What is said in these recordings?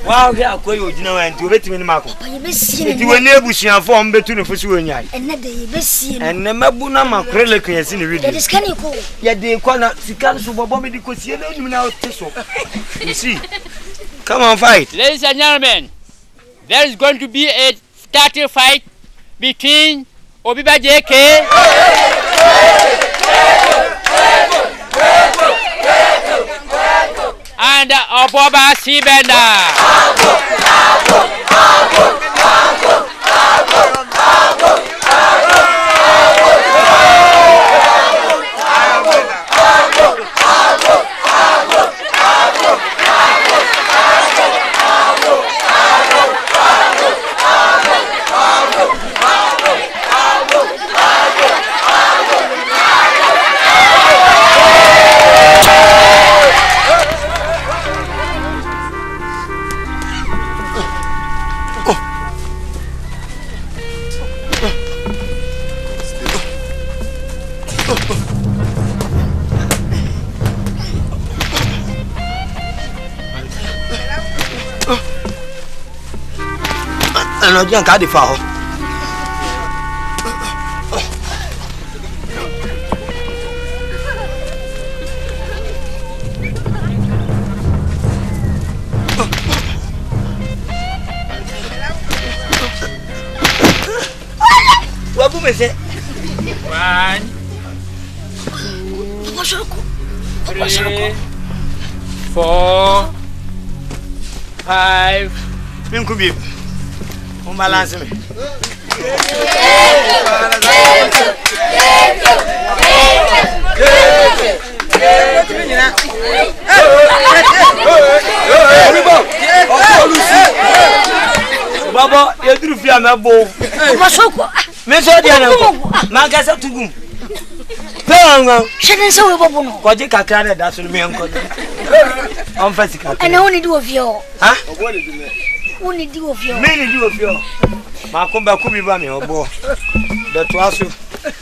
Wow, yeah, go you know and to bet me Marco. You be seen. You were never seen a form between the first one. And not the best and never Buna Macrele can see the video. This can you go? Yet they call not Sican Super Bobby because you don't know Tissot. You see. Come on, fight. Ladies and gentlemen, there is going to be a starting fight between Obiba JK and Oboba Sibenda. No, you can't the foul. What woman say? 1, 2, 3, 4, 5. Minkubi. Balance me. Baba, you do fear my bow. Miss Odiana, Magasa to go. Shouldn't so Bobo. Kojika Canada, that's what me uncle. I'm physical. And only do of you. Huh? Only do of you. Many do of you. Macumba could be running or boy. That was you.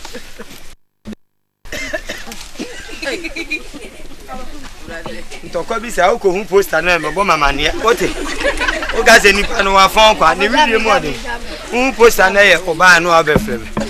Tokobi say how who post an name of Boma Mania. What it? Who got any phone? Who post an air or buy no other film?